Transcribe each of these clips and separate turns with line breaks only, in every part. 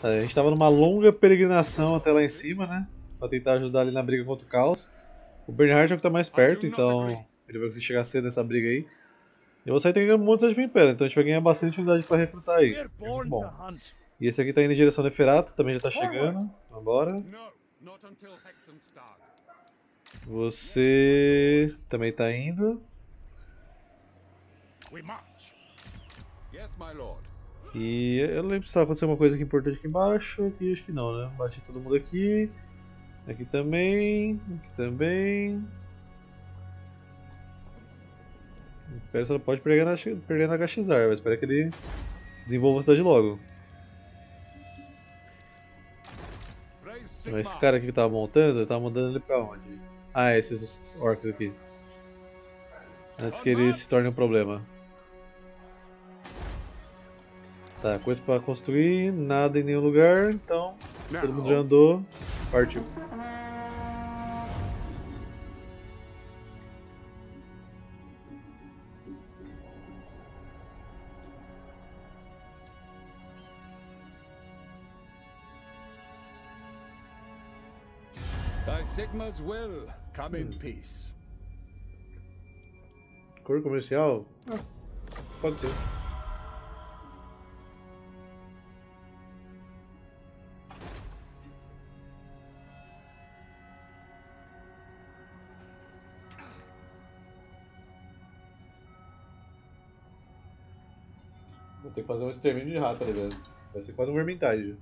A gente tava numa longa peregrinação até lá em cima, né? Pra tentar ajudar ali na briga contra o caos. O Bernhard é o que tá mais perto, então ele vai conseguir chegar cedo nessa briga aí. E você vai ter que ganhar muitas de Império, então a gente vai ganhar bastante unidade pra recrutar aí. É muito bom. E esse aqui tá indo em direção ao Neferata, também já tá chegando. Vambora. Você também tá indo. E eu não lembro se estava acontecendo uma coisa aqui importante aqui embaixo. Aqui acho que não, né? Bati todo mundo aqui. Aqui também. Aqui também. O Império só não pode perder na Gachizar, mas espero que ele desenvolva a cidade logo. Então, esse cara aqui que tava montando, eu tava mandando ele pra onde? Ah, esses orcs aqui. Antes que ele se torne um problema. Tá, coisa pra construir, nada em nenhum lugar, então todo mundo já andou, partiu.
Thy Sigma's will come in peace.
Cor comercial? Ah, pode ser. Vou ter que fazer um extermínio de rato ali, velho. Vai ser quase um vermintide.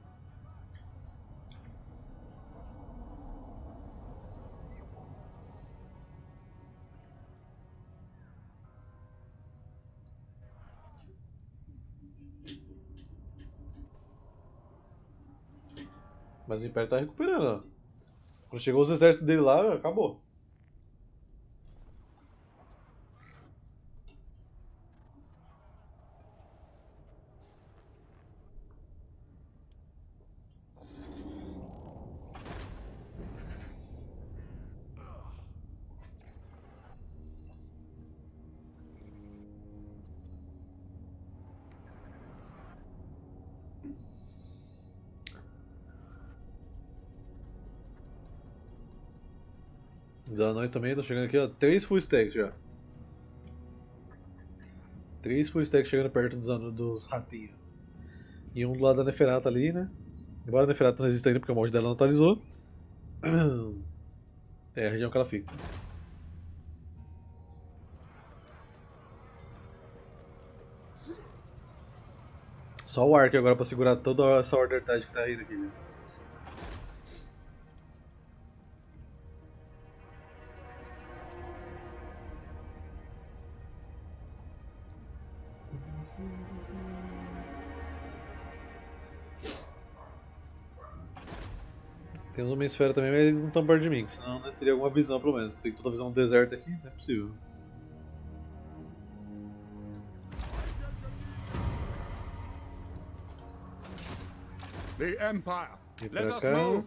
Mas o Império tá recuperando, ó. Quando chegou os exércitos dele lá, acabou. Os anões também estão chegando aqui, ó. 3 full stacks já. 3 full stacks chegando perto dos ratinhos. E um do lado da Neferata ali, né? Embora a Neferata não exista ainda porque o mod dela não atualizou. É a região que ela fica. Só o Ark agora pra segurar toda essa Order Tide que tá indo aqui, né? Tem uns Homem-Esfera também, mas eles não estão perto de mim, senão né, teria alguma visão pelo menos. Tem toda a visão do deserto aqui, não é possível.
The Empire.
E
Let
pra
us
cá.
move.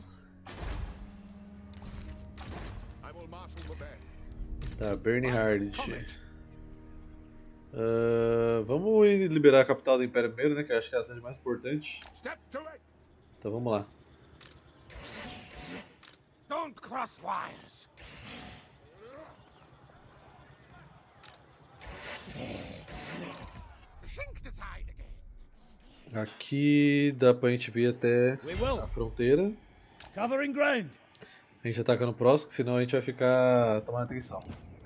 I will marshal the band.
Tá, Bernhard. Vamos liberar a capital do Império primeiro, né? Que eu acho que é a cidade mais importante.
Step to it.
Então vamos lá.
Don't cross wires. Sink the tide again.
Aqui dá pra gente vir até a fronteira.
Covering ground.
A gente ataca no próximo, senão a gente vai ficar tomando atenção.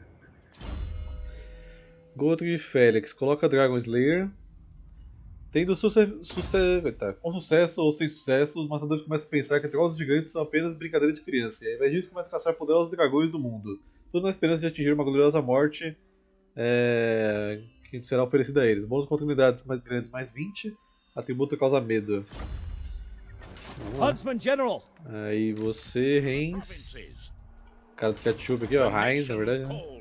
Godric Félix, coloca Dragon Slayer. Tendo com sucesso ou sem sucesso, os matadores começam a pensar que trolls gigantes são apenas brincadeira de criança, e ao invés disso começam a caçar poderosos dragões do mundo. Tudo na esperança de atingir uma gloriosa morte que será oferecida a eles. Bônus contra unidades mais grandes mais 20, atributo causa medo.
Huntsman General.
Aí você, Reins. Cara do ketchup aqui, ó. Heinz, na verdade, né?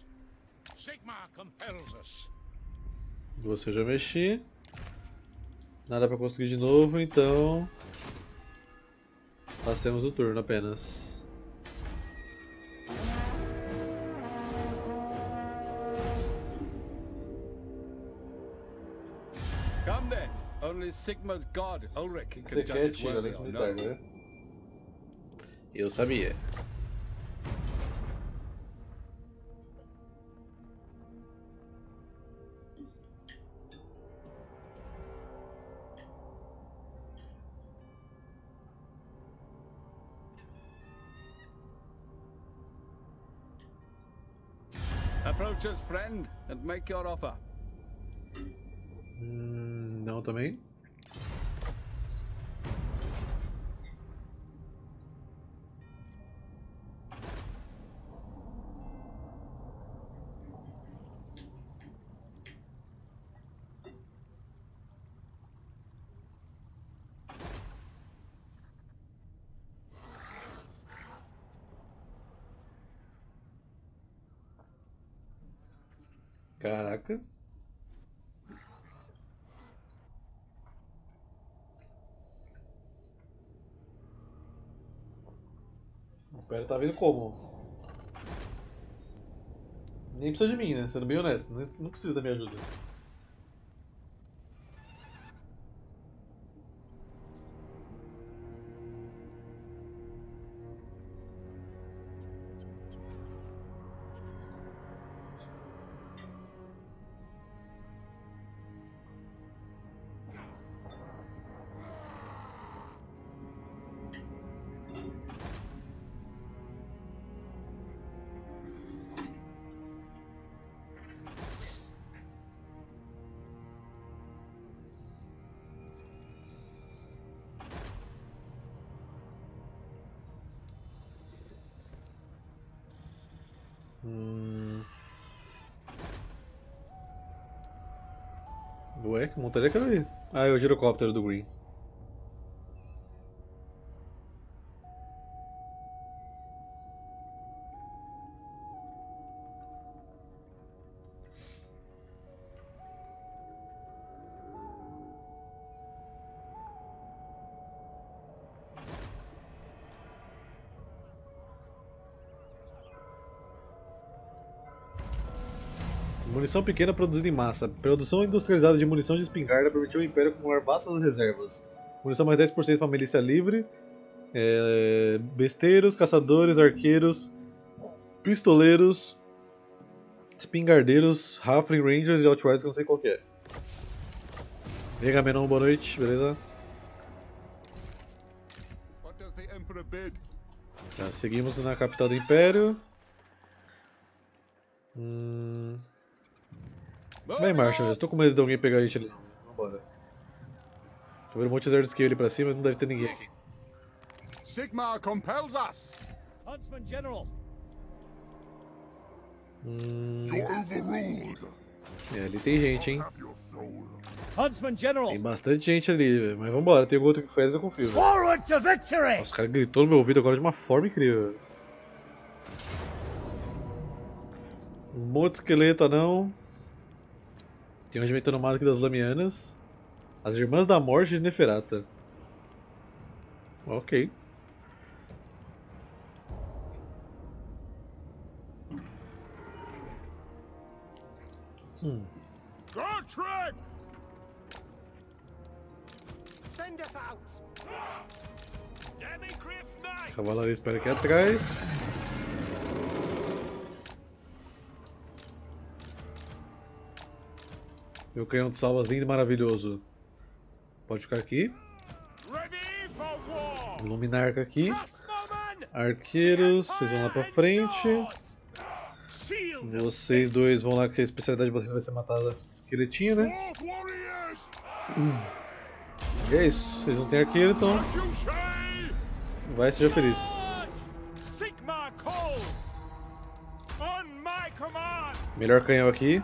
Você já mexi. Nada pra construir de novo, então. Passemos o turno apenas.
Come then,
Only Sigma's god, Ulrich,
Você
can judge
quer
it
tiro,
worthy
Alex
or
militar,
no.
né? Eu sabia.
Approach us, friend, and make your offer.
Não também. Caraca. O Império tá vindo como? Nem precisa de mim, né? Sendo bem honesto. Não precisa da minha ajuda. Ué, que montaria aquela ali? Ah, é o girocóptero do Green. Munição pequena produzida em massa. Produção industrializada de munição de espingarda permitiu ao Império acumular vastas reservas. Munição mais 10% para a milícia livre. Besteiros, caçadores, arqueiros, pistoleiros, espingardeiros, Halfling Rangers e Outriders que eu não sei qual que é. E aí, Gamenon, boa noite, beleza?
What does the Emperor bid?
Tá, seguimos na capital do Império. Vai em marcha mesmo, tô com medo de alguém pegar a gente ali. Vambora. Tô vendo um monte de exército esquerdo ali pra cima, não deve ter ninguém aqui.
Sigmar compels us.
Huntsman General.
Ali tem gente, hein?
Huntsman General.
Tem bastante gente ali, velho. Mas vambora, tem algum outro que fez, eu confio, velho.
Forward to victory.
Nossa, o cara gritou no meu ouvido agora de uma forma incrível. Um monte de esqueleto, anão. Tem um regimento nomado aqui das Lamianas. As Irmãs da Morte de Neferata. Ok.
Gertrude! Send us out! Demigriff Knight!
Cavalaria espera aqui atrás. Meu canhão de salvas lindo e maravilhoso. Pode ficar aqui.
Ready for war!
Luminarca aqui.
Crossbowmen!
Arqueiros, vocês vão lá pra frente.
Shield!
Vocês dois vão lá que a especialidade de vocês vai ser matar a esqueletinha, né?
Warriors!
E é isso. Vocês não têm arqueiro, então vai, seja feliz.
Sigmar calls! On my command!
Melhor canhão aqui.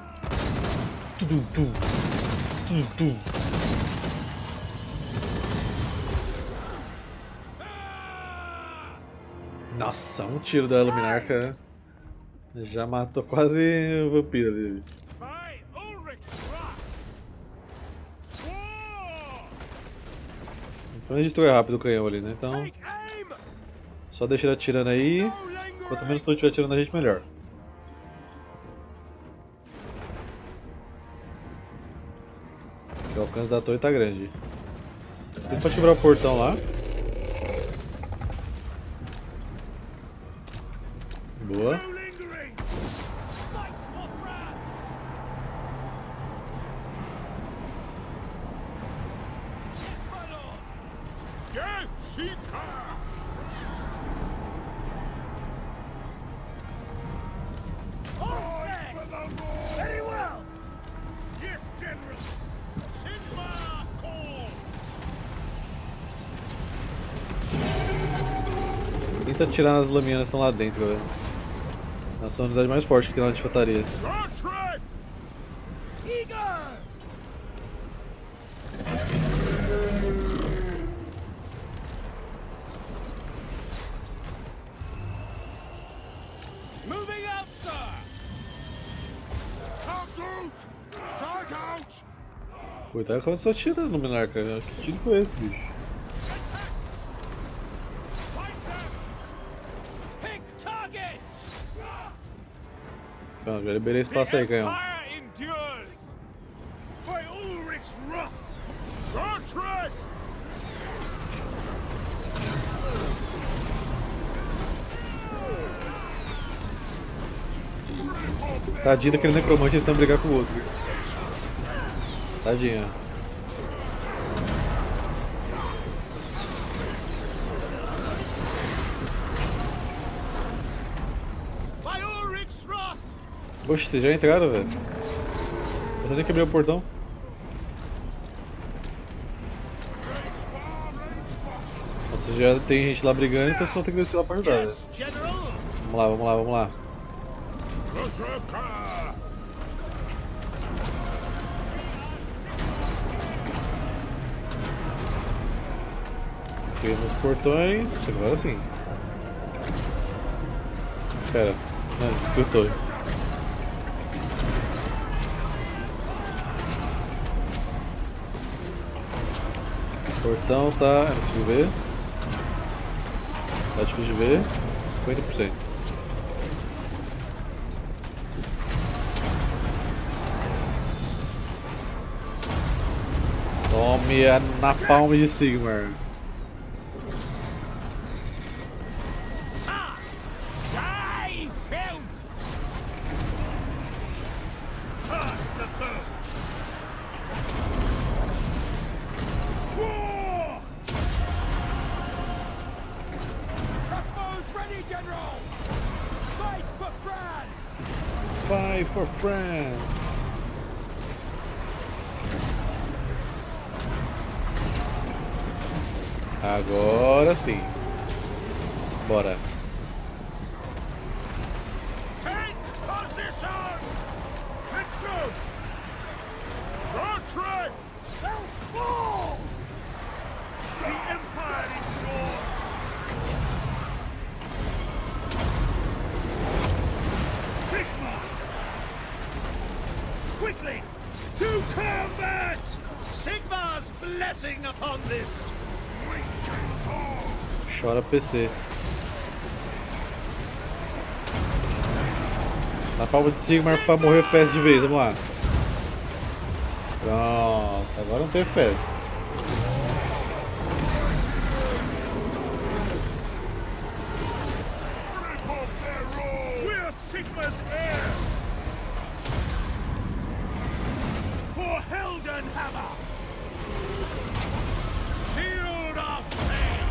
Nossa, um tiro da Luminarca já matou quase o vampiro deles.
By Ulrich's wrath! War!
Então a gente destruiu rápido o canhão ali, né? Então
Take aim!
só deixa ele atirando aí.
No lingering!
Quanto menos tu estiver atirando a gente, melhor. O alcance da torre tá grande. Ele pode quebrar o portão lá. Boa.
No lingering. Fight for France. Yes, Sheikah.
All set! Very well!
Yes, General. Sigma calls.
Tenta atirar nas lamianas que estão lá dentro, galera. Essa é a unidade mais forte que tem lá de infantaria.
Gotrek.
Eager!
Moving out, sir.
Castle! Strike out!
Cuidado quando você atira no Monarca. Que tiro foi esse, bicho?
Fight them.
Pick target!
Calma, já liberei espaço aí, canhão.
Empire endures. By Ulrich's wrath. Gotrek.
Tadinho daquele necromante tentando brigar com o outro. Tadinha.
By Ulrich's wrath.
Oxe, vocês já entraram, velho? Eu nem quebrei o portão. Nossa, já tem gente lá brigando, então só tem que descer lá pra ajudar, velho.
Yes, General.
Vamos lá, vamos lá, vamos lá.
Berserker.
Temos os portões, agora sim. Pera, não, desfiltou. O portão tá. É difícil de ver. Tá difícil de ver. 50%. Tome a napalm de Sigmar.
Die, filth. Pass the foe. War.
Crossbows ready, General! Fight for France!
Fight for France! Agora sim. Bora.
Take position. Let's go. Gotrek.
They'll fall!
The Empire endures. Sigma. Quickly, to combat.
Sigma's blessing upon this!
Chora PC. Na palma de Sigmar pra morrer FPS de vez, vamos lá. Pronto, agora não tem FPS.
We're Sigma's heirs. For Heldenhammer. Shield of Fame.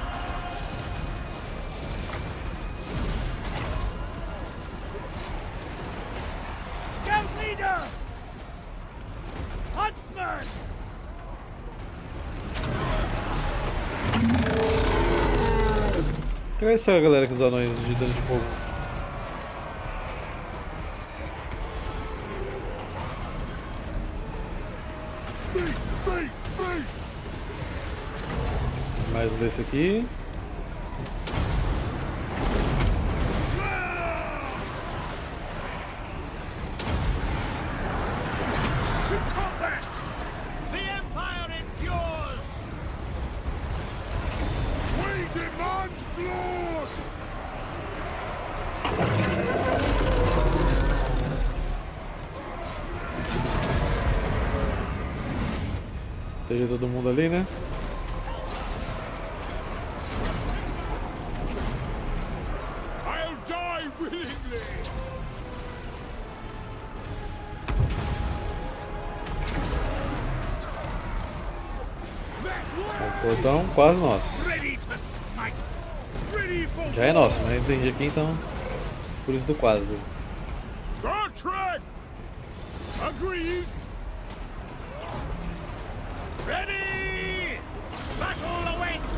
Scout leader! Huntsman!
Traz essa galera com os anões de dano de fogo. Mais um desse aqui.
To combat. The Empire endures. We demand blood.
Proteger todo mundo ali, né?
I'll die willingly.
O portão quase nosso.
Ready to smite. Ready for
Já é nosso, mas não entendi aqui então. Por isso do quase.
contract. Agreed. Ready. Battle awaits.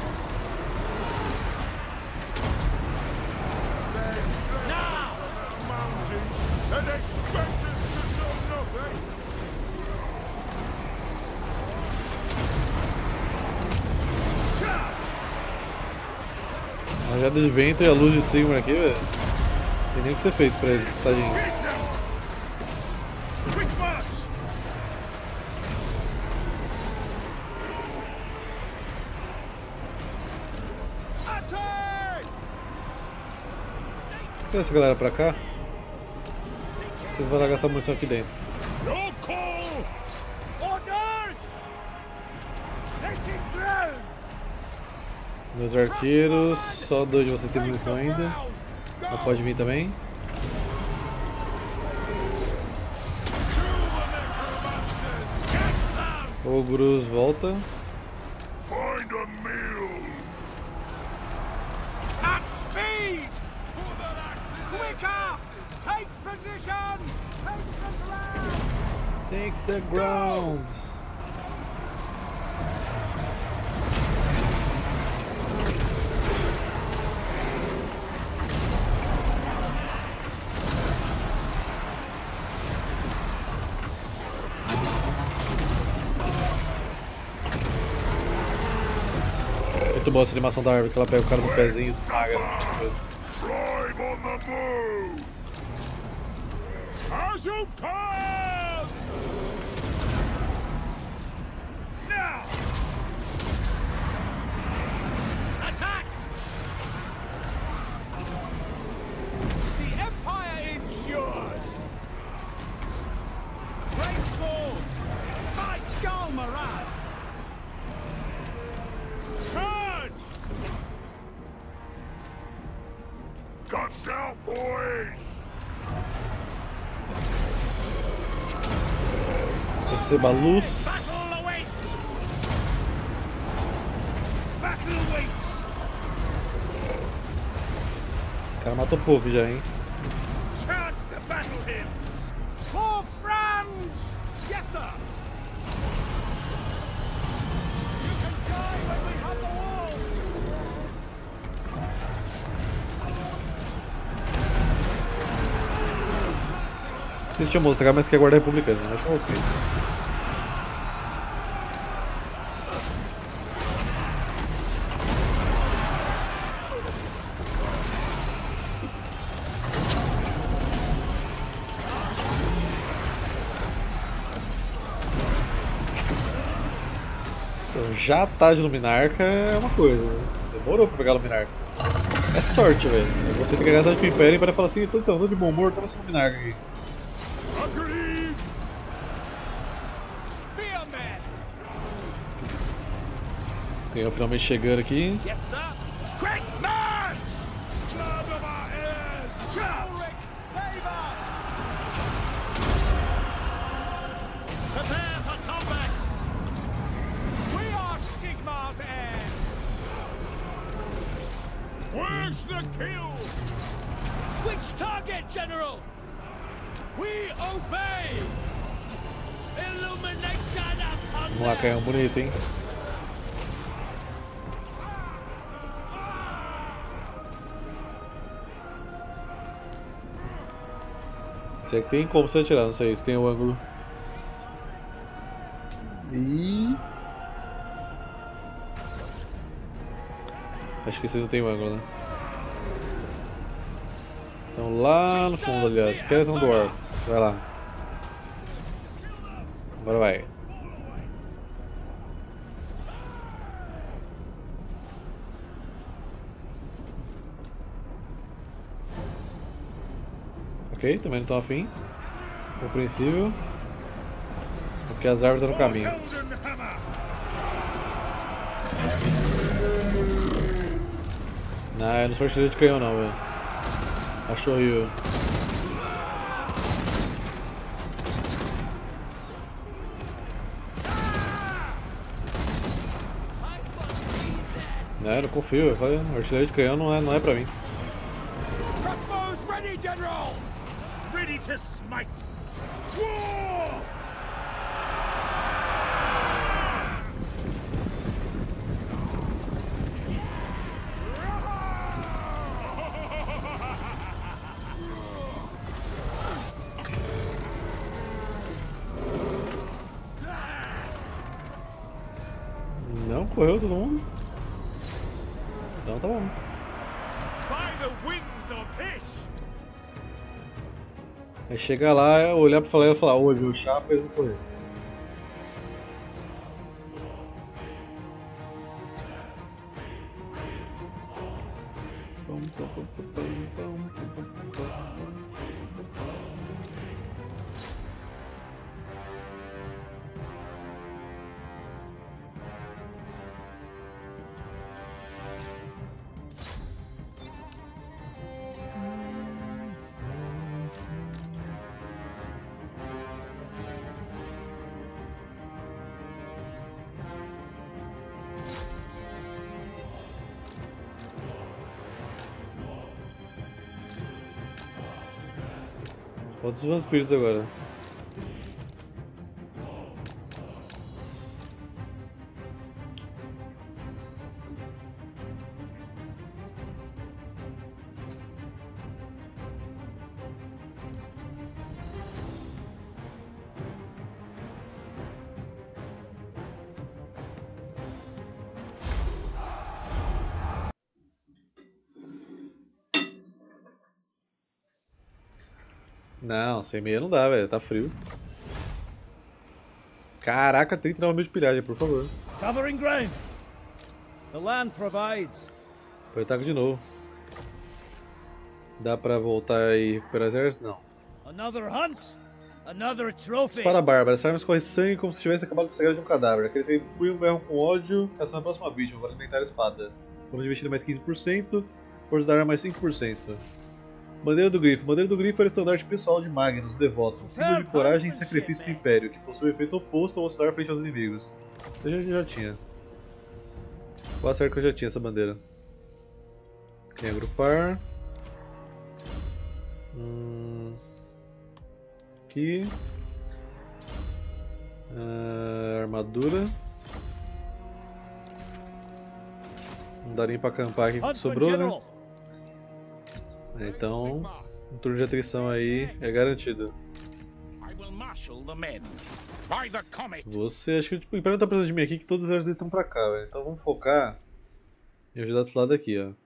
Now.
Mountains and expect us to do nothing.
A rajada de vento e a luz de Sigmar aqui, velho. Tem nem o que ser feito pra eles, tadinhos.
Quick march.
Attack!
Tira essa galera pra cá. Vocês vão lá gastar munição aqui dentro.
No call.
Orders! Taking ground!
Meus arqueiros, só 2 de vocês têm munição ainda. Não pode vir também. Ogros, volta.
Find a meal.
At speed! Quicker! Take position! Take the ground!
Take the ground. Muito boa essa animação da árvore, que ela pega o cara no pezinho e esmaga no chão.
Tribe on the move.
As you come. Now. Attack.
The Empire endures! Great swords! By Galmaraz!
Charge.
Guts out, boys.
Receba a luz.
Battle awaits. Battle awaits.
Esse cara matou pouco já, hein?
Chant the battle hymns.
For Franz! Yes, sir! You can die when we have the wall!
Deixa eu mostrar, mas quer guardar republicano, né? Deixa eu mostrar. Então, já tá de Luminarca é uma coisa, né? Demorou pra pegar Luminarca. É sorte, velho. Você tem que gastar de Império para falar assim, então, tô de bom humor, toma esse Luminarca aqui.
Agreed.
Spearmen!
Ganhou finalmente chegando aqui.
Yes, sir!
Quick march. Blood of our heirs.
Ulrich, save us!
Prepare for combat.
We are Sigmar's heirs!
Where's the kill?
Which target, General? We obey! Illumination upon
Vamos lá, canhão bonito, hein? Será que tem como você atirar? Não sei se tem o ângulo. E... acho que vocês não tem o ângulo, né? Então lá no fundo ali, ó, Skeleton Dwarfs. Vai lá. Agora vai. Ok, também não estão afim. Compreensível. Porque as árvores estão no caminho.
Helden Hammer.
Não, eu não sou artilheiro de canhão não, velho. Achou eu. Não, eu não confio, eu falei, artilheiro de canhão não é pra mim.
Crossbows ready, General! Ready to smite! War!
Não, correu todo mundo. Então tá bom.
By the wings of Hish!
Aí chegar lá, olhar pra falar e falar, oi, viu, chapa, eles vão correr. Falta os vampiros agora. Não, sem meia não dá, velho. Tá frio. Caraca, 39 mil de pilhagem, por favor.
Covering ground. The land provides.
Põe o taco de novo. Dá pra voltar e recuperar exército? Não.
Another hunt. Another trophy.
Dispara bárbara. Essa arma escorre sangue como se tivesse acabado de sair de um cadáver. Aqueles que empunham berram com ódio, caçando a próxima vítima. Vale alimentar a espada. Bônus de investida mais 15%. Força da arma mais 5%. Bandeira do Grifo. Bandeira do Grifo era o estandarte pessoal de Magnus, devotos, um símbolo de coragem e sacrifício do Império, que possui o efeito oposto ao oscilar frente aos inimigos. Eu já tinha. Quase certo que eu já tinha essa bandeira. Quem agrupar? Aqui. Armadura. Não daria pra acampar aqui que sobrou, né? Então, um turno de atrição aí é garantido. Você, acho que tipo, o Império não tá precisando de mim aqui, que todos os exércitos deles estão pra cá, velho. Então vamos focar em ajudar desse lado aqui, ó.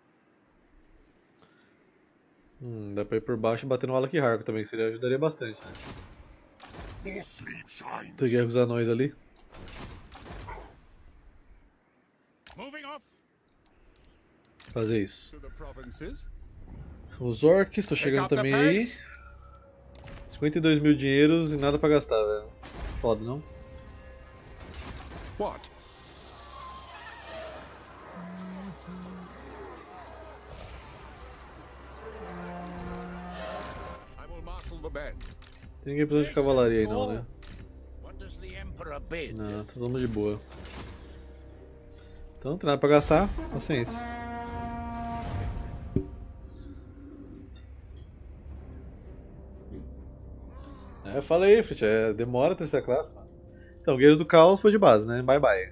Dá pra ir por baixo e bater no Alak Harko também, que seria, ajudaria bastante, né? Tem guerra com os anões ali. Fazer isso. Os orcs estão chegando também aí. 52 mil dinheiros e nada pra gastar, velho. Foda, não?
What?
Tem ninguém precisando de cavalaria aí não, né? Não, tá todo mundo de boa. Então não tem nada pra gastar, paciência. Eu falei, Frit, demora a terceira classe, mano. Então, o Guerreiro do Caos foi de base, né? Bye bye.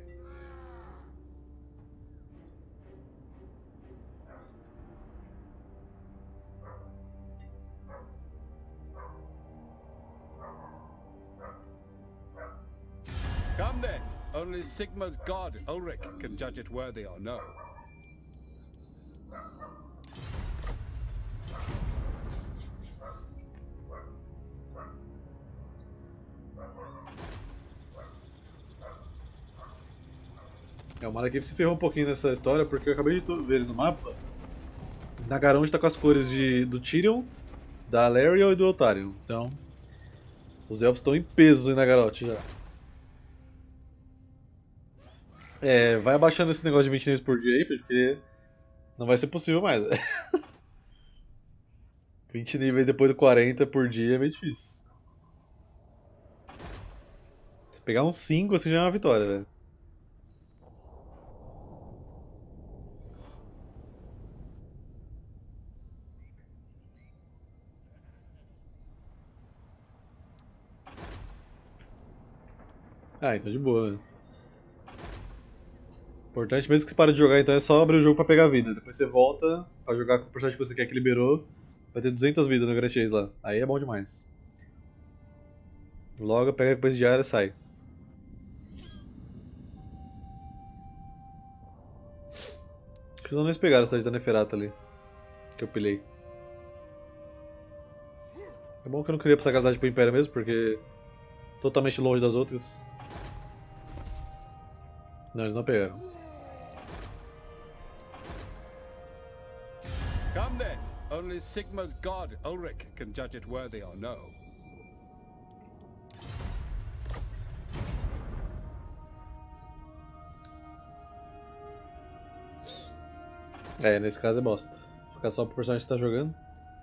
Come then. Only Sigma's god, Ulrich, can judge it worthy or no.
O Malekith se ferrou um pouquinho nessa história, porque eu acabei de ver ele no mapa. Nagaron está com as cores do Tyrion, da Alarielle e do Eltarion. Então, os elfos estão em peso em Nagaroth já. Vai abaixando esse negócio de 20 itens por dia aí, porque Não vai ser possível mais. 20 níveis depois do 40 por dia é meio difícil. Se pegar uns 5 assim já é uma vitória, velho. Ah, então de boa. Importante mesmo que você pare de jogar, então é só abrir o jogo pra pegar vida. Depois você volta pra jogar com o personagem que você quer que liberou. Vai ter 200 vidas no Grand Chase lá. Aí é bom demais. Logo, pega depois de área e sai. Acho que não eles pegaram a cidade da Neferata ali. Que eu pilhei. É bom que eu não queria passar a cidade pro Império mesmo, porque... totalmente longe das outras. Não, eles não pegaram.
Come then. Only Sigma's god, Ulrich, can judge it worthy or no.
É, nesse caso é bosta. Ficar só pro personagem que você tá jogando.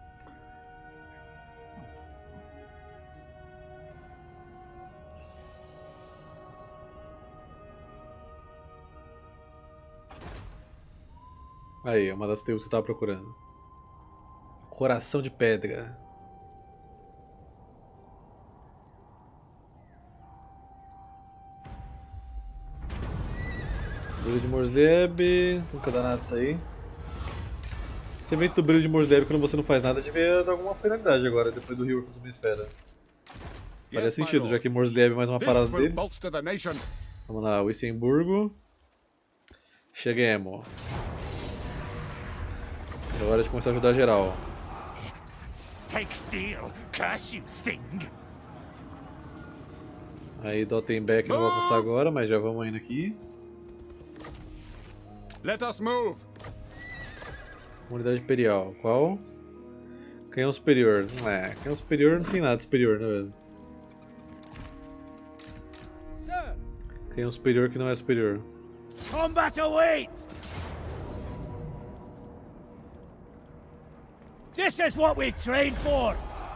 Aí, uma das tribos que eu tava procurando. Coração de pedra. Brilho de Morsleb. Nunca dá nada isso aí. Esse evento do brilho de Morsleb, quando você não faz nada, devia dar alguma penalidade agora, depois do Rio contra uma esfera. Faria sentido, já que Morsleb é mais uma parada deles. Vamos lá, Wissemburgo. Cheguemos. É hora de começar a ajudar geral.
Take steel, curse you thing!
Aí Dottenbeck não vou alcançar agora, mas já vamos indo aqui.
Let us move.
Unidade Imperial, qual? Canhão Superior. É, canhão Superior não tem nada de superior, né, velho?
Sir,
Canhão Superior que não é superior.
combat awaits! This is what we trained for!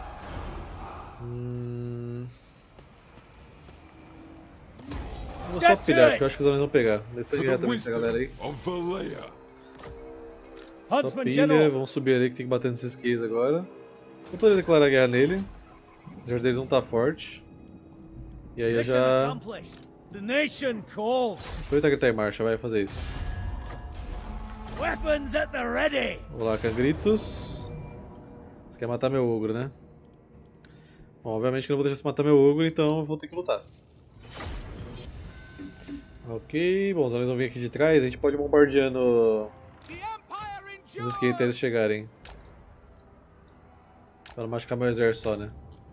Vou só pilhar, porque eu acho que os homens vão pegar. Vê se tá diretamente essa galera aí.
Of Valea.
Só
Huntsman
pilha,
General!
vamos subir ali que tem que bater nesses keys agora. Vou poder declarar guerra nele. O exército deles não tá forte. E aí eu
Mission
já...
accomplished! The nation calls!
Aproveitar que ele tá em marcha, vai fazer isso.
Weapons at the ready!
Vou lá, Cangritos. Você quer matar meu ogro, né? Bom, obviamente que eu não vou deixar você matar meu ogro, então eu vou ter que lutar. Ok, bom, os anões vão vir aqui de trás, a gente pode ir bombardeando
The Empire
os
endures!
skates até eles chegarem. Pra não machucar meu exército só, né?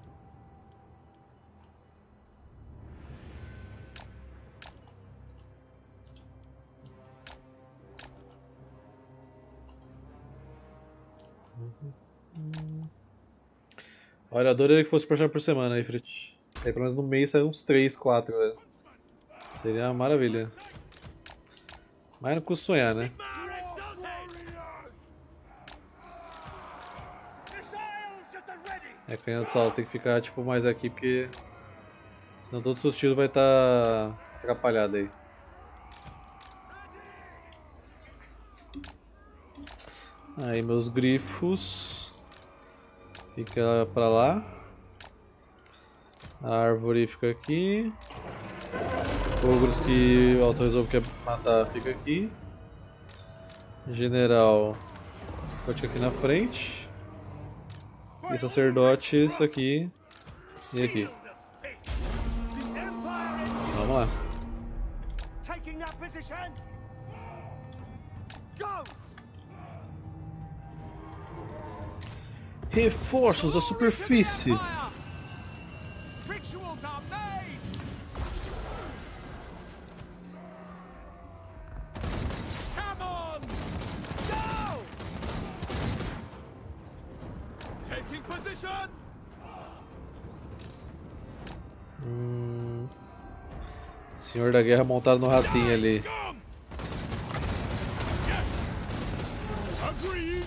Olha, eu adoraria que fosse personagem por semana aí, Frit. Aí pelo menos no mês sai uns 3, 4, velho. Seria uma maravilha. Mas não custa sonhar, né? É, canhão de sal, você tem que ficar tipo mais aqui porque senão todo o seu estilo vai estar atrapalhado aí. Aí meus grifos fica pra lá. A árvore fica aqui. Ogros que o Alto Resolve quer matar fica aqui. General pode ficar aqui na frente. E sacerdotes aqui e aqui. Vamos lá.
Taking that position! Go!
Reforços da superfície.
Rituals are made! Come on! Go!
Taking position!
Senhor da Guerra montado no ratinho ali.
Scum! Agreed.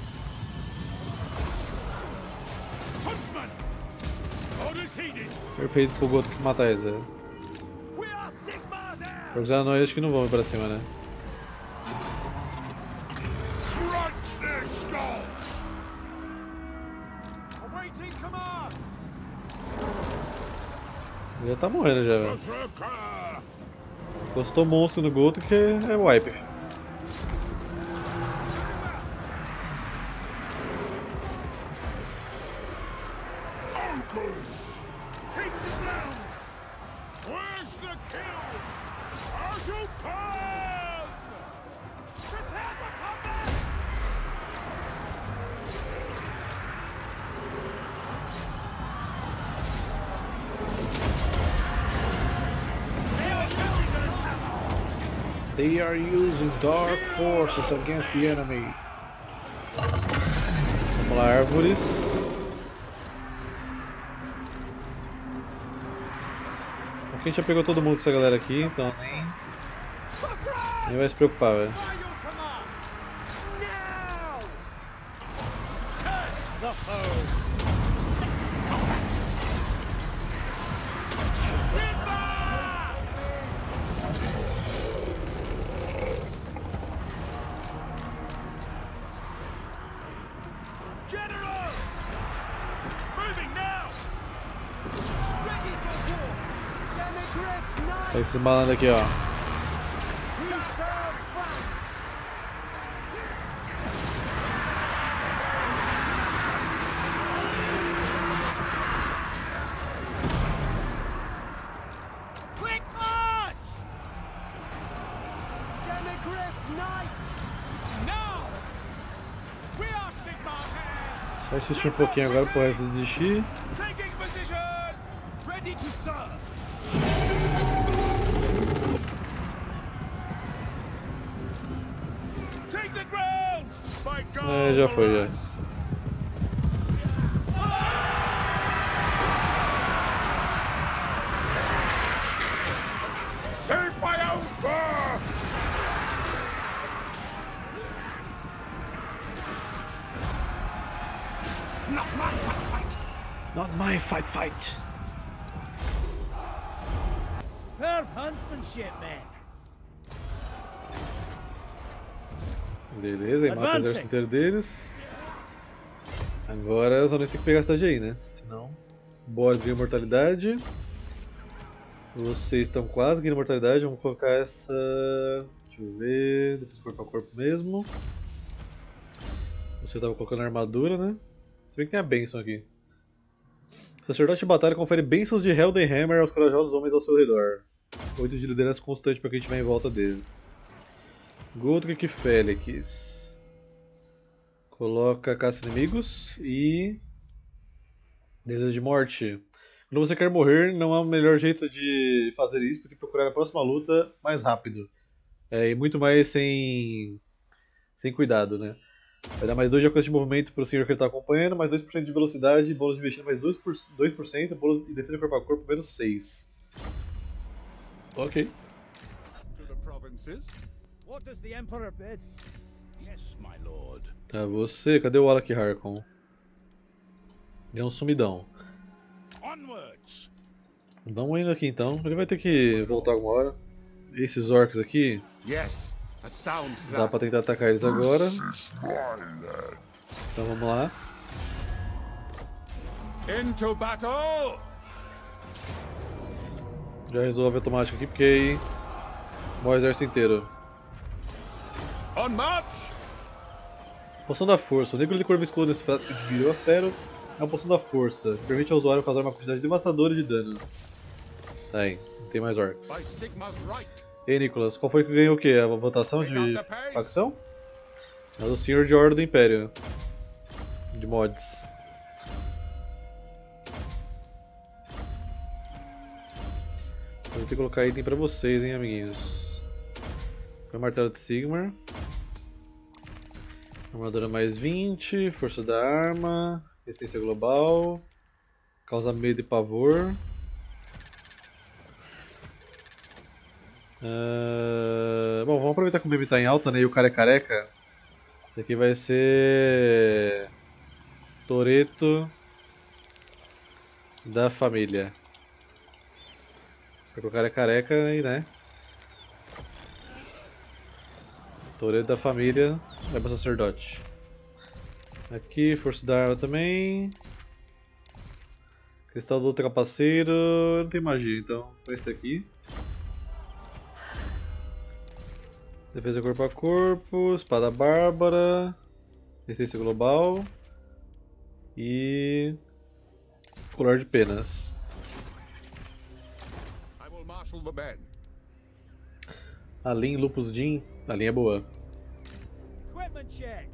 Huntsman. Orders heeded.
Perfeito pro Goto que matar eles, velho.
We are Sigmar's heirs!
Porque os anões acho que não vão ir pra cima, né?
Crunch their skulls.
Awaiting command!
Ele já tá morrendo já, velho.
Berserker.
Encostou monstro no Goto que é wipe.
Uncle. Take the ground. Where's the kill? Are you come?
Prepare for combat!
They are using dark forces against the enemy. Vamos lá, árvores. Aqui a gente já pegou todo mundo com essa galera aqui, então nem vai se preocupar, velho.
By your command! Now! Curse the foe! Sigmar! General! Moving now! Ready for war! Demigryph Knight!
Pega esse malandro aqui, ó.
We serve France! Quick march! Demigryph Knights! Now! We are Sigmar's heirs!
Só insistir um pouquinho agora pro resto desistir.
Taking position! Ready to serve!
Take the ground. By God.
É, já foi, já.
Save my own fur.
Not my fight.
Superb huntsmanship, man!
Beleza, aí mata o exército inteiro deles. Agora os anões têm que pegar a cidade aí, né? Senão, Boris ganha mortalidade. Vocês estão quase ganhando mortalidade. Vamos colocar essa. Deixa eu ver. Depois corpo a corpo mesmo. Você estava colocando armadura, né? Se bem que tem a bênção aqui. Sacerdote de batalha confere bênçãos de Heldenhammer aos corajosos homens ao seu redor. 8 de liderança constante para quem estiver em volta dele. Godric Felix. Coloca caça inimigos e desejo de morte. Quando você quer morrer, não há um melhor jeito de fazer isso do que procurar a próxima luta mais rápido. E muito mais sem cuidado, né? Vai dar mais 2 de alcance de movimento para o senhor que ele está acompanhando, mais 2% de velocidade, bônus de investida mais 2%, bônus e defesa corpo a corpo menos 6. Ok.
To the provinces.
What does the Emperor bid?
Yes, my lord.
Tá, você. Cadê o Alec Harkon? É um sumidão.
Onwards.
Vamos indo aqui então. Ele vai ter que voltar alguma hora. Esses orcs aqui,
Yes, a sound
dá
plan.
pra tentar atacar eles agora. Então vamos lá.
Into battle!
Já resolve automático aqui porque aí morre o exército inteiro.
On march!
Poção da força. O negro licor viscoso nesse frasco de vidro austero é uma poção da força. Que permite ao usuário causar uma quantidade devastadora de dano. Tá aí, não tem mais
By
orcs.
Sigma's right.
E aí, Nicolas, qual foi que ganhou o quê? A votação de facção? É o Senhor de Ordem do Império. De mods. Eu vou ter que colocar item pra vocês, hein, amiguinhos. Foi martelo de Sigmar. Armadura mais 20, força da arma, resistência global, causa medo e pavor. Bom, vamos aproveitar que o meme tá em alta, né, e o cara é careca. Esse aqui vai ser... Toreto da família. Porque o cara é careca aí, né? Toreto da família é para sacerdote. Aqui, força da arma também. Cristal do outro trapaceiro. Não tem magia, então. Põe esse daqui. Defesa corpo a corpo. Espada bárbara. Resistência global. E... colar de penas.
I will marshal the men.
A Lin Lupus Jean. A Lin é boa.
Equipment check.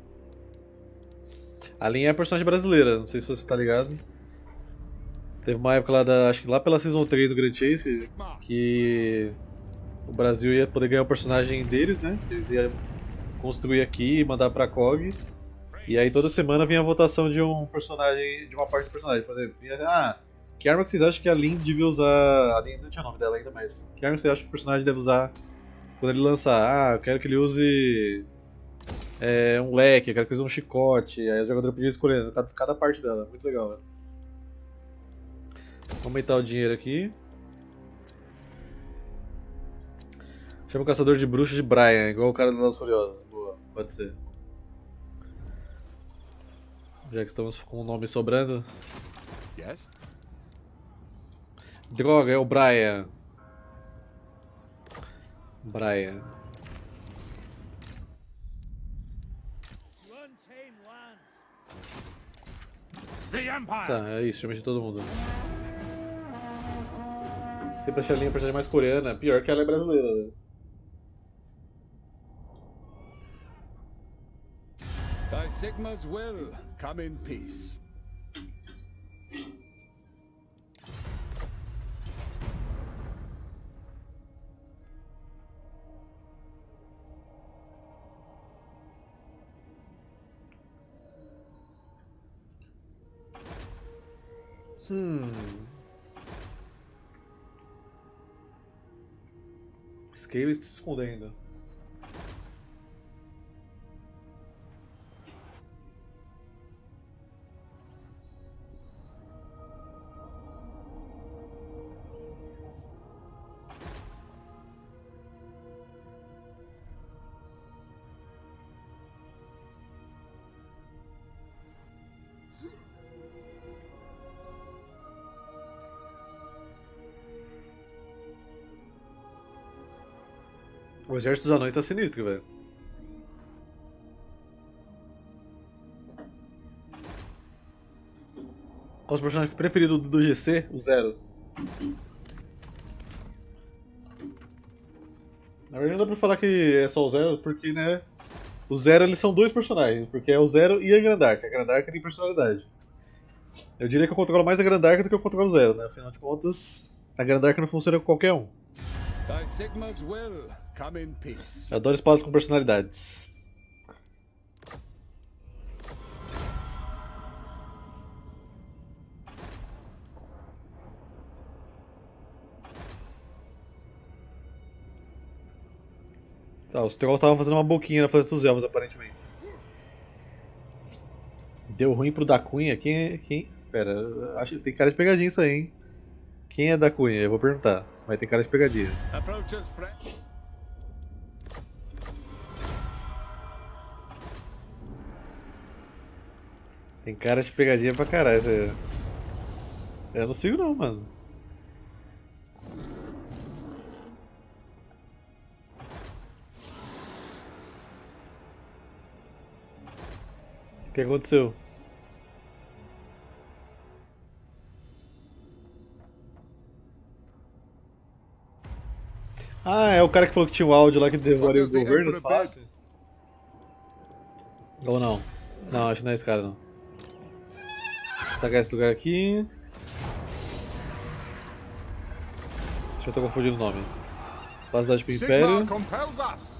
A Lin é a personagem brasileira, não sei se você tá ligado. Teve uma época lá da. Acho que lá pela Season 3 do Grand Chase que o Brasil ia poder ganhar o personagem deles, né? Eles iam construir aqui e mandar pra COG. E aí toda semana vinha a votação de um personagem, de uma parte do personagem. Por exemplo, vinha assim, que arma que vocês acham que a Lin devia usar? A Lin não tinha o nome dela ainda, mas que arma que vocês acham que o personagem deve usar quando ele lançar? Eu quero que ele use um leque, eu quero que ele use um chicote. Aí o jogador podia escolher cada parte dela. Muito legal, velho. Vou aumentar o dinheiro aqui. Chama o caçador de bruxas de Brian, igual o cara do Velozes e Furiosos. Boa, pode ser. Já que estamos com o nome sobrando.
Yes?
Droga, é o Brian. Brian.
Run, team Lance.
The Empire!
Tá, é isso, chama de todo mundo. Sempre achei a Lin a personagem mais coreana, pior que ela é brasileira, velho.
Thy Sigma's will come in peace.
Scale está se escondendo. O exército dos anões tá sinistro, velho. Qual o seu personagem preferido do GC? O Zero. Na verdade não dá pra falar que é só o Zero, porque, né... O Zero, eles são dois personagens, porque é o Zero e a Grandark. A Grandark tem personalidade. Eu diria que eu controlo mais a Grandark do que eu controlo o Zero, né? Afinal de contas, a Grandark não funciona com qualquer um.
Thy Sigma's will come in peace.
Eu adoro espadas com personalidades. Tá, os trolls estavam fazendo uma boquinha na Floresta dos Elvos, aparentemente. Deu ruim pro da Cunha? Quem? Pera, acho que tem cara de pegadinha isso aí, hein? Quem é da Cunha? Eu vou perguntar. Mas tem cara de pegadinha.
Approaches friend.
Tem cara de pegadinha pra caralho. Eu não sigo não, mano. O que aconteceu? Ah, é o cara que falou que tinha um áudio lá que devoraria o governo fácil? Ou não? Não, acho que não é esse cara não. Vou tacar esse lugar aqui. Acho que eu tô confundindo o nome. Capacidade pro Império.
Sigmar compels us!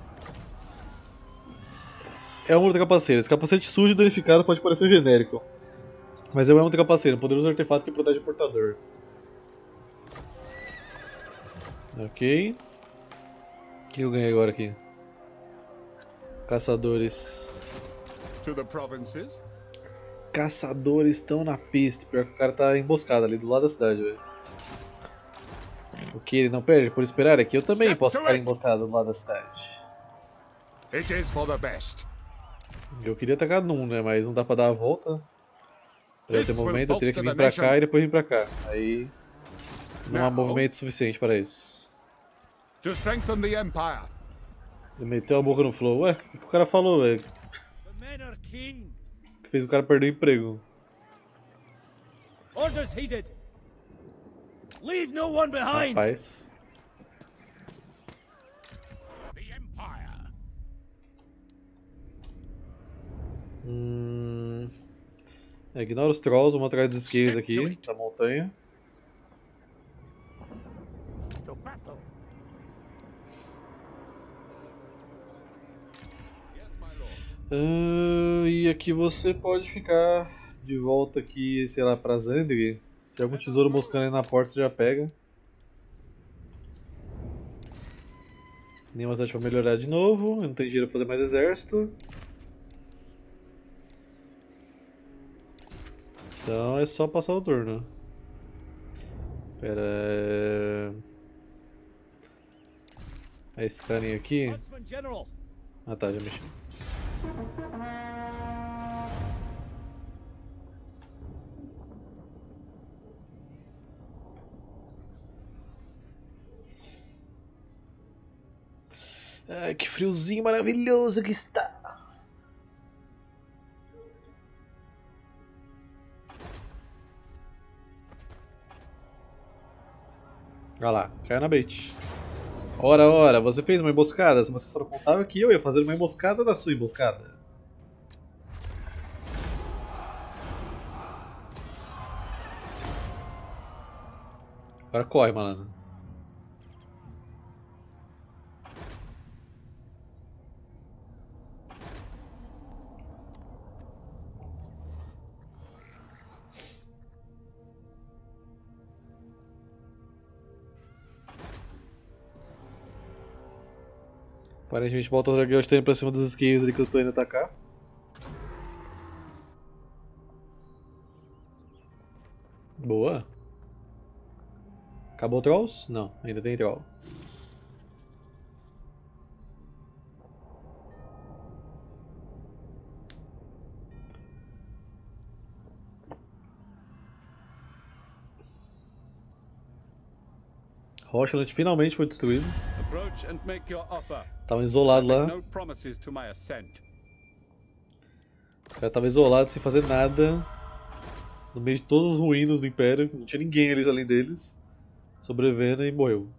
É um ultracapaceiro. Esse capacete sujo e danificado pode parecer genérico. Mas é um ultracapaceiro, um poderoso artefato que protege o portador. Ok. O que eu ganhei agora aqui? Caçadores.
To the provinces.
Caçadores estão na pista. Pior que o cara tá emboscado ali do lado da cidade, velho. O que ele não perde por esperar é que eu também posso ficar emboscado do lado da cidade.
It is for the best.
Eu queria atacar num, né? Mas não dá pra dar a volta. Pra eu ter movimento, eu teria que vir pra cá e depois vir pra cá. Aí não há movimento suficiente para isso.
To strengthen the Empire.
Ele meteu a boca no flow. Ué, o que o cara falou, velho?
The men are keen.
Que fez o cara perder o emprego.
Orders heeded. Leave no one behind.
Rapaz.
The Empire.
Ignora os trolls, vamos atrás dos esquios aqui, da montanha.
To battle.
E aqui você pode ficar de volta aqui, sei lá, pra Zandri. Se algum tesouro moscando aí na porta, você já pega. Nenhuma cidade pra melhorar de novo, eu não tenho dinheiro pra fazer mais exército. Então é só passar o turno. Pera. É esse carinha aqui.
Huntsman General.
Ah tá, já mexi. Ai, que friozinho maravilhoso que está! Olha lá, caiu na bait. Ora, ora, você fez uma emboscada? Se você só não contava que eu ia fazer uma emboscada da sua emboscada. Agora corre, malandro. Aparentemente volta os dragões estão indo pra cima dos esquios ali que eu tô indo atacar. Boa. Acabou o Trolls? Não, ainda tem Troll. Rochland finalmente foi destruído.
Approach and make your offer.
Tava isolado lá.
No promises to my ascent.
O cara tava isolado sem fazer nada. No meio de todos os ruínas do Império. Não tinha ninguém ali além deles. Sobrevivendo e morreu.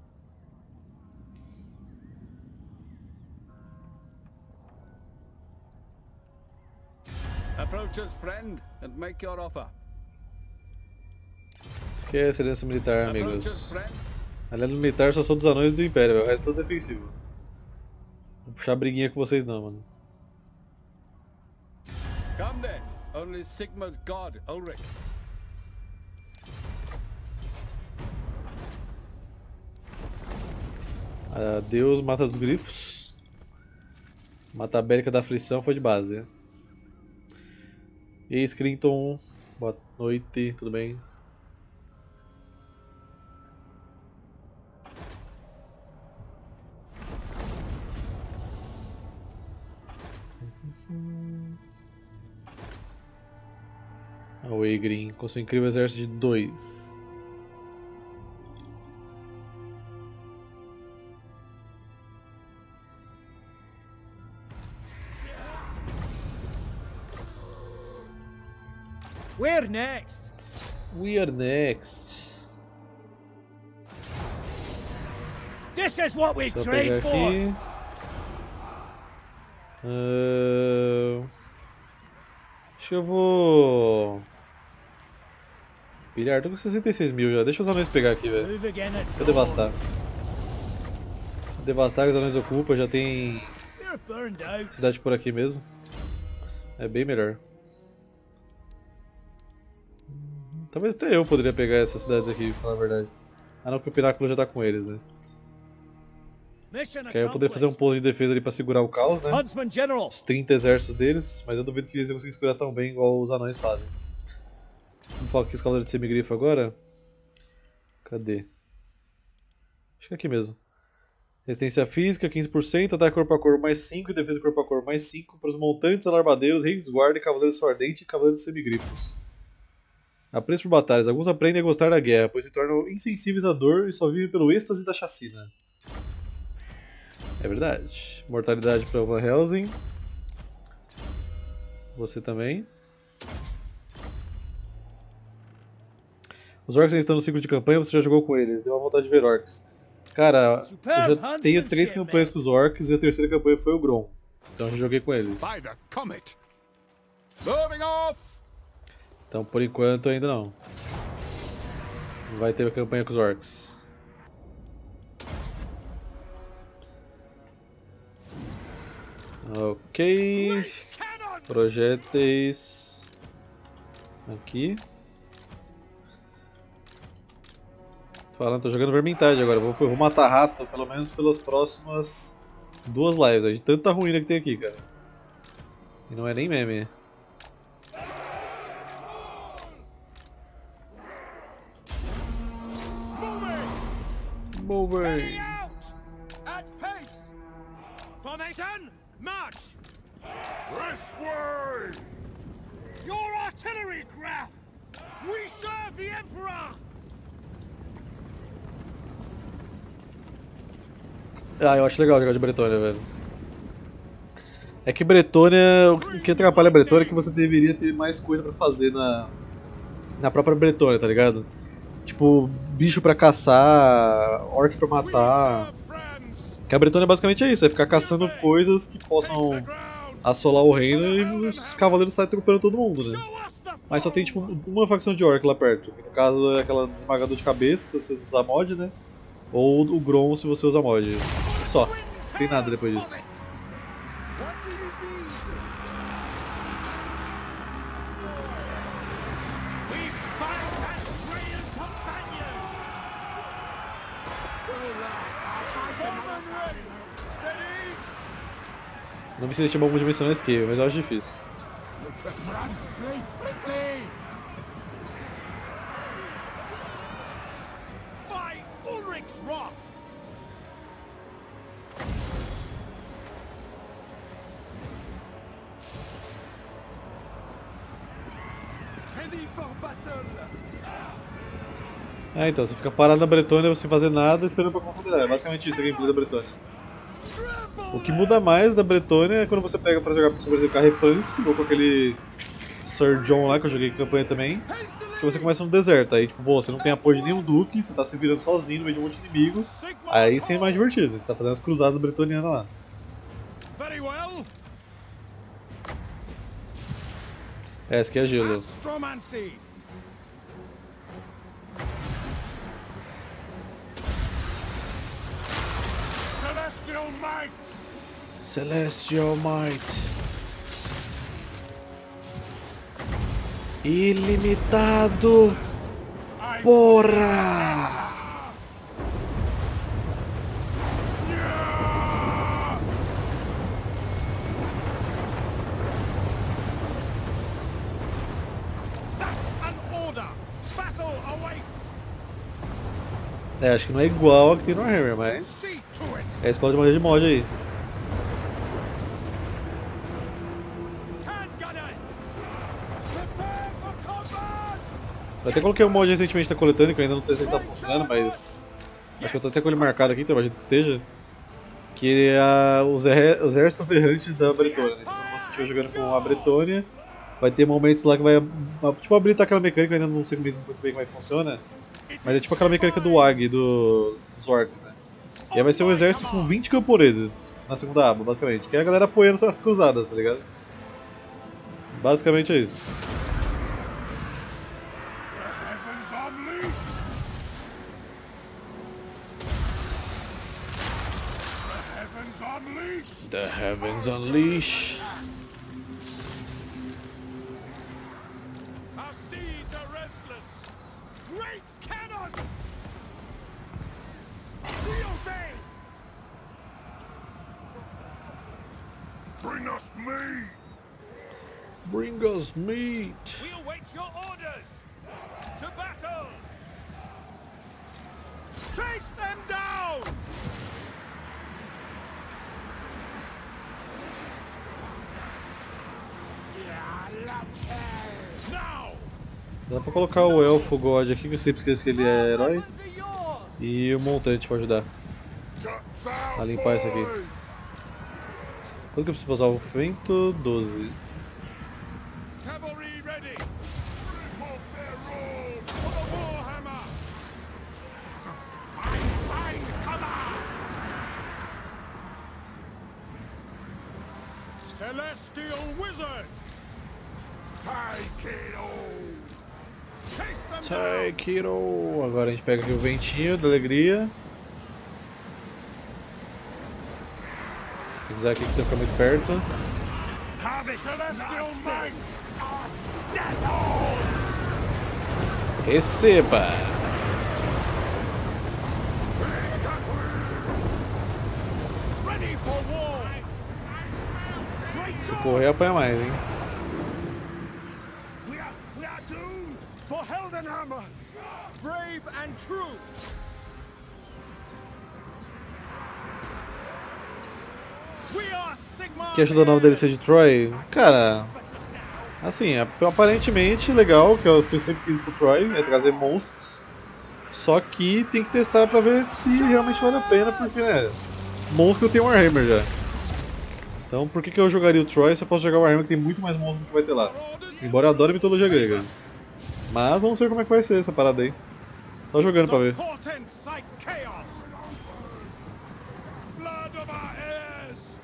Approach as friend and make your offer.
Esquece a aliança militar,
Approach as
amigos.
friend.
A aliança militar só são dos anões do Império, o resto é todo defensivo. Vou puxar briguinha com vocês não, mano.
Come then. Only Sigma's god, Ulrich.
Deus mata dos grifos. Mata a bélica da aflição foi de base. E aí, Scrinton, boa noite, tudo bem? O Egrin com seu incrível exército de 2.
Where next?
We are next.
This is what we
Deixa eu pegar
trained for.
aqui. Acho que eu vou pilhar, tô com 66 mil já. Deixa os anões pegar aqui, velho.
Move again at
Vou devastar. Vou devastar que os anões ocupam, já tem
You're burned out.
cidade por aqui mesmo. É bem melhor. Talvez até eu poderia pegar essas cidades aqui, pra falar a verdade. Ah não, que o Pináculo já tá com eles, né?
Mission
Que aí eu poderia fazer um posto de defesa ali pra segurar o caos, né?
Huntsman General.
Os 30 exércitos deles, mas eu duvido que eles iam conseguir segurar tão bem igual os anões fazem. Vamos falar aqui os cavaleiros de semigrifo agora. Cadê? Acho que é aqui mesmo. Resistência física, 15%, ataque corpo a corpo mais 5 e defesa corpo a corpo mais 5 para os montantes, alarbadeiros, reis guarda, cavaleiros suardente e cavaleiros semigrifos. Apreço por batalhas. Alguns aprendem a gostar da guerra, pois se tornam insensíveis à dor e só vivem pelo êxtase da chacina. É verdade. Mortalidade para Van Helsing. Você também. Os orcs ainda estão no ciclo de campanha, você já jogou com eles. Deu uma vontade de ver orcs. Cara, eu já tenho 3 campanhas com os orcs e a terceira campanha foi o Grom. Então eu já joguei com eles.
By the comet. Moving off.
Então por enquanto ainda não. Não vai ter campanha com os orcs. Ok. Projéteis. Aqui. Falando, tô jogando Vermintide agora. Vou matar rato pelo menos pelas próximas 2 lives. De tanta ruína que tem aqui, cara. E não é nem meme. Moving.
At pace. Formation, march.
This way!
Your artillery, Graf. We serve the Emperor.
Ah, eu acho legal jogar de Bretônia, velho. É que Bretônia, o que atrapalha a Bretônia é que você deveria ter mais coisa pra fazer na própria Bretônia, tá ligado? Tipo, bicho pra caçar, orc pra matar. Que a Bretônia basicamente é isso, é ficar caçando coisas que possam assolar o reino e os cavaleiros saem atropelando todo mundo, né? Mas só tem tipo uma facção de orc lá perto. No caso é aquela do esmagador de cabeça, se você usar mod, né? Ou o Grom se você usar mod. Só. Não tem nada depois disso. Não vi se eles tinham bomba dimensional escape, mas eu acho difícil.
By Ulrich's wrath.
Ready for battle.
Ah, então, você fica parado na Bretônia sem fazer nada esperando pra confederar. É basicamente isso a gameplay da Bretônia. O que muda mais da Bretônia é quando você pega pra jogar, por exemplo, com a Repance ou com aquele Sir John lá, que eu joguei em campanha também, que você começa no deserto. Aí, tipo, boa, você não tem apoio de nenhum duque, você tá se virando sozinho no meio de um monte de inimigo. Aí sim é mais divertido, ele tá fazendo as cruzadas bretonianas lá.
Very well.
Essa aqui é gelo.
Astromancy.
Celestial might!
Celestial Might. Ilimitado. Porra!
That's an order. Battle awaits.
É, acho que não é igual a que tem no Warhammer, mas
See to it.
é a escola de maneira de mod aí.
Handgunners. Prepare for combat.
Eu até coloquei um mod recentemente da coletânea, que eu ainda não sei se está funcionando, mas acho que eu tô até com ele marcado aqui, então imagino que esteja. Que é os exércitos errantes da Bretônia. Então, quando você estiver jogando com a Bretônia, vai ter momentos lá que vai tipo habilitar aquela mecânica, eu ainda não sei muito bem como é que funciona, mas é tipo aquela mecânica do AG, dos orcs, né? E aí vai ser um exército com 20 camponeses na segunda aba, basicamente, que é a galera apoiando as cruzadas, tá ligado? Basicamente é isso.
The heavens unleashed!
The Heavens Unleash.
Our steeds are restless. Great cannon. We obey.
Bring us meat.
Bring us meat.
We await your orders! To battle! Chase them down! Now!
Dá pra colocar o Elfo God aqui, que eu sempre esqueço que ele é herói.
Guns are yours!
E o Montante pra ajudar
Guts out,
a limpar isso aqui.
boys.
Quanto que eu preciso usar o vento? 12.
Cavalry ready!
Rip off their robes.
For the Warhammer!
Fine, come on.
Celestial Wizard!
Take it all.
Chase them down!
Take it all. Agora a gente pega aqui o ventinho da alegria. Tem que usar aqui que você fica muito perto.
Have it, Celestial Might.
Receba!
Ready for war! Great
Se
sword!
correr, apanha mais, hein?
We are doomed.
For Heldenhammer! Brave and true! We are Sigmar!
Que ajuda a nova DLC de Troy? Cara, assim, aparentemente legal, que eu sempre quis pro Troy, é trazer monstros. Só que tem que testar pra ver se realmente vale a pena, porque, né, monstro tem Warhammer já. Então por que eu jogaria o Troy se eu posso jogar o Warhammer que tem muito mais monstro do que vai ter lá? Embora eu adore mitologia grega. Mas vamos ver como é que vai ser essa parada aí. Tô jogando pra ver.
Portent sight chaos! Blood of our heirs!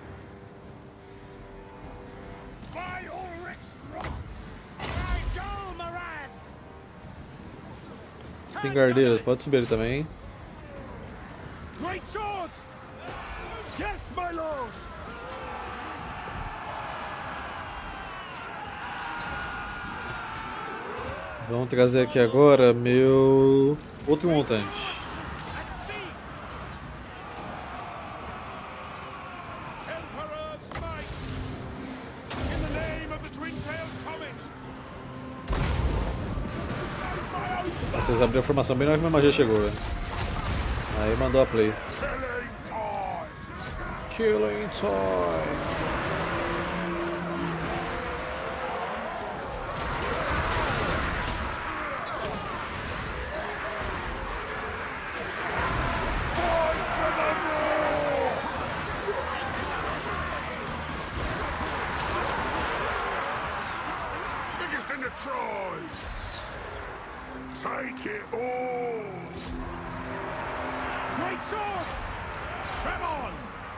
By Ulrich's wrath! I go, Maraz!
Espingardeiras, pode subir ele também.
Great swords! Yes, my lord!
Vamos trazer aqui agora meu outro montante.
Emperor's might! In the name of the twin-tailed comet!
Vocês abriram a formação bem na hora que minha magia chegou, velho. Aí mandou a play.
Killing time.
Killing Toy.
Biggest in the Troy. Take it all.
Great swords! Tremon!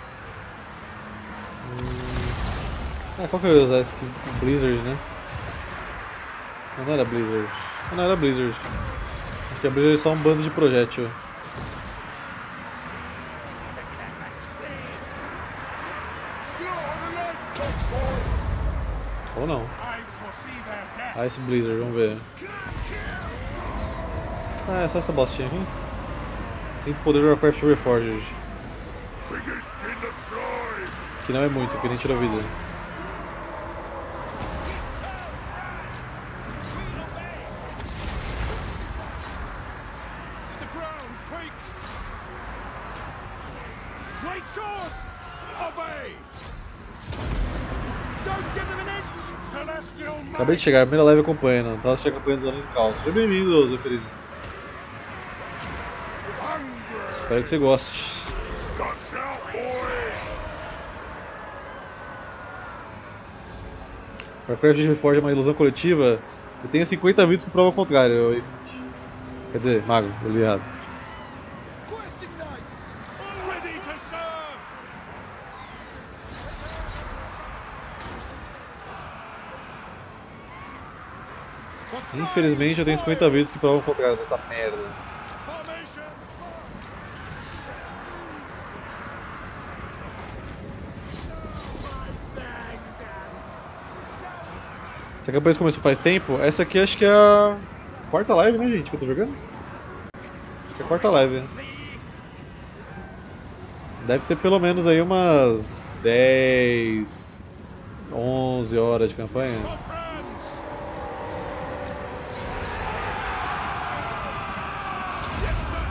Ah, qual que eu ia usar esse aqui? Blizzard, né? Não era Blizzard. Não era Blizzard. Acho que a Blizzard é só um bando de projétil. Ou não.
I foresee their death!
Ah, esse Blizzard, vamos ver. Ah, é só essa bostinha aqui. Sinto o poder do Warcraft Reforged.
Biggest in the Troy.
Que não é muito, porque nem tira vida.
The ground quakes! Great swords! Obey! Don't give them an inch! Celestial might!
Acabei de chegar, a primeira live acompanhando. Tava assistindo a campanha dos Anos do Caos. Seja bem-vindo, Zeferino.
Hungry.
Espero que você goste.
Guts out, boys.
Warcraft Reforged é uma ilusão coletiva. Eu tenho 50 vídeos que provam o contrário. Quer dizer, mago, eu li errado.
Questing knights! All ready to serve!
Infelizmente eu tenho 50 vídeos que provam o contrário dessa merda.
Formation!
Essa campanha começou faz tempo. Essa aqui acho que é a quarta live, né, gente, que eu tô jogando? Acho que é a quarta live. Deve ter pelo menos aí umas 10 11 horas de campanha.
For France! Yes, sir!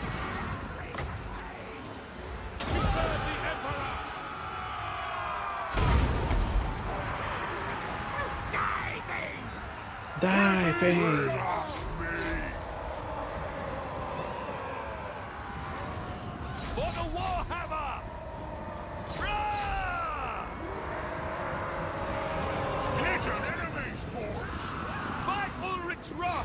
We serve the Emperor! Die, things!
Die, Fênix!
For the Warhammer! Rah! Hit your enemies, boys! Fight Ulrich's wrath!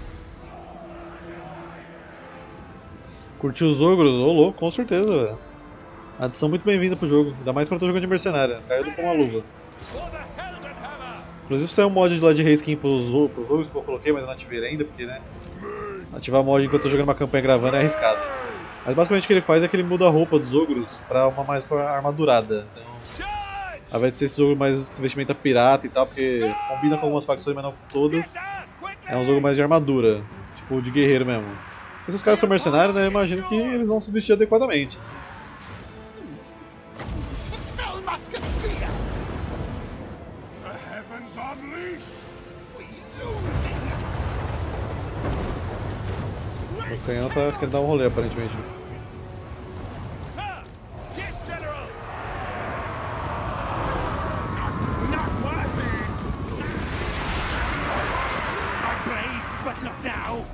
Curtiu os ogros? Ô louco, com certeza, velho. Adição muito bem-vinda pro jogo, ainda mais quando eu tô jogando de mercenária, caiu com uma luva.
For the Heldenhammer!
Inclusive saiu um mod de reskin pros ogros que eu coloquei, mas eu não ativei ainda, porque né, ativar mod enquanto eu tô jogando uma campanha gravando é arriscado. Mas basicamente o que ele faz é que ele muda a roupa dos ogros pra uma mais armadurada. Então,
Charge!
ao invés de ser esses ogros mais vestimenta pirata e tal, porque combina com algumas facções, mas não com todas, é um ogro mais de armadura, tipo de guerreiro mesmo. E se os caras são mercenários, né, eu imagino que eles vão se vestir adequadamente.
Smell musket fear! The heavens unleashed! We lose!
O canhão tá querendo dar um rolê, aparentemente.
Sir! Yes, General! Not worth it! I'm brave, but not now!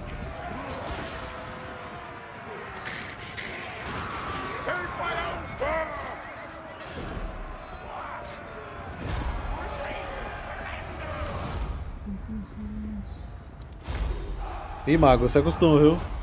Take my own fire!
Ih, mago, você acostuma, viu?